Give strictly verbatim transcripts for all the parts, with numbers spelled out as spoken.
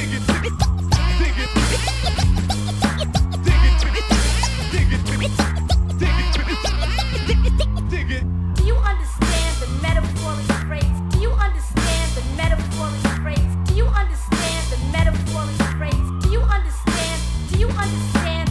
dig it, dig it, dig it, dig it, dig it, dig it. Do you understand the metaphoric phrase? Do you understand the metaphoric phrase? Do you understand the metaphoric phrase? Do you understand? Do you understand?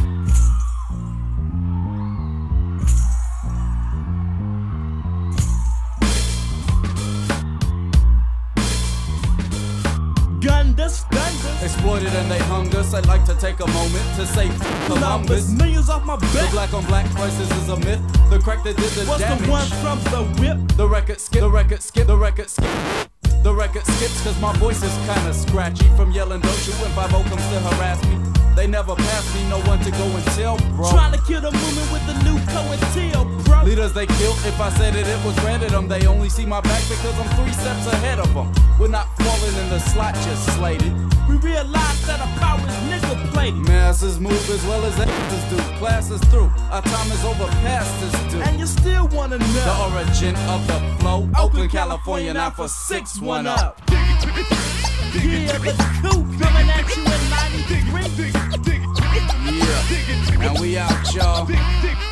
Gundus, Gundus. Exploited and they hung us. I'd like to take a moment to say f- Columbus. Millions off my The back. black on black crisis is a myth. The crack that did the What's damage. the one from the whip? The record skip, the record skip, the record skip. The record skips cause my voice is kinda scratchy from yelling don't you when five oh comes to harass me. They never pass me, no one to go and tell, bro. Trying to kill the movement with the new co-and-tail, bro. Leaders they killed, if I said it, it was granted them. They only see my back because I'm three steps ahead of them. We're not falling in the slot, just slated. We realize that our power is nigga-plated. Masses move as well as actors do. Class is through, our time is over past this due. And you still wanna The know origin of the flow, Oakland, California, nine four six one oh. Yeah, the coup coming at you in ninety degrees. Yeah, and we out, y'all.